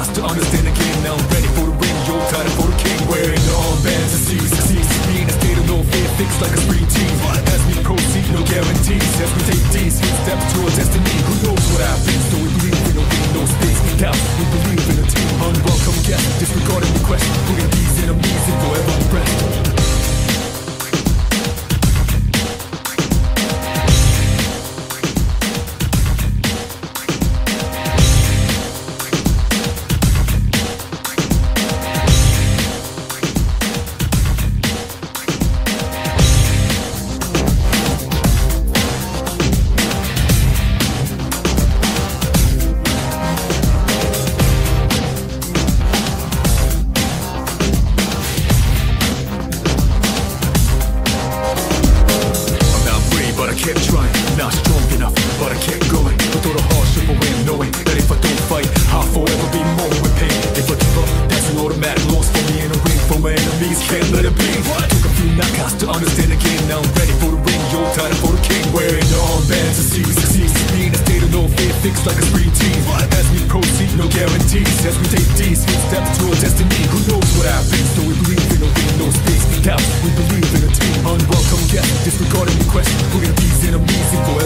knockouts to understand again. Now I'm ready for the ring, yo, tired for the king. Wearing the armbands to see succeeds. Me in a state of no fear, fixed like a spring team. As we proceed, no guarantees. As we take these steps to our destiny. Who knows what happens? So we believe in no pain, no space, doubt. We believe in a team, unwelcome guest, disregarding requests, putting these enemies in forever rest. Kept trying, not strong enough, but I kept going. But through the hardship away, I'm knowing that if I don't fight, I'll forever be more with pain. If I give up, that's an automatic loss for me in a ring. For my enemies, can't let it be. Took a few knockouts to understand again. Now I'm ready for the ring, yo, tired for the king. Wearing the armbands to see succeeds. Me in a state of no fear, fixed like a spring team. As we proceed, no guarantees. As we take these steps to our destiny. Who knows what happens? So we believe in no pain, no space, doubt. We believe in a team, unwelcome guest, disregarding requests, putting these enemies in forever.